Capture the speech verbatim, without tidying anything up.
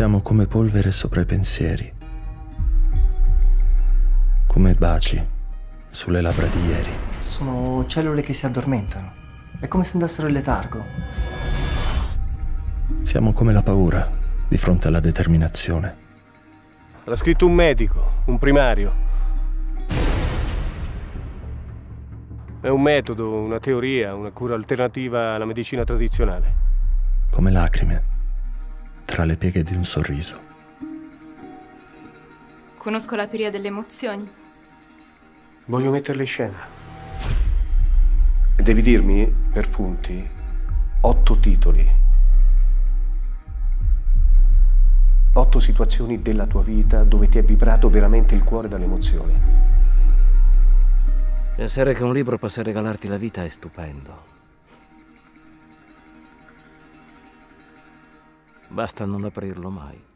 Siamo come polvere sopra i pensieri, come baci sulle labbra di ieri. Sono cellule che si addormentano. È come se andassero in letargo. Siamo come la paura di fronte alla determinazione. L'ha scritto un medico, un primario. È un metodo, una teoria, una cura alternativa alla medicina tradizionale. Come lacrime tra le pieghe di un sorriso. Conosco la teoria delle emozioni. Voglio metterle in scena. E devi dirmi, per punti, otto titoli. Otto situazioni della tua vita dove ti è vibrato veramente il cuore dalle emozioni. Pensare che un libro possa regalarti la vita è stupendo. Basta non aprirlo mai.